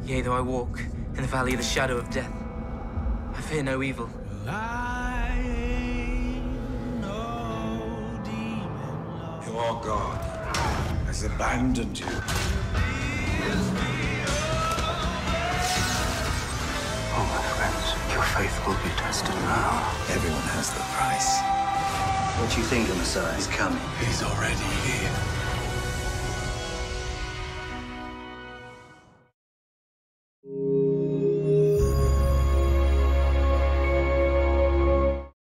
Yea, though I walk in the valley of the shadow of death, I fear no evil. Your God has abandoned you. Oh, my friends, your faith will be tested now. Everyone has their price. What do you think the Messiah is coming? He's already here.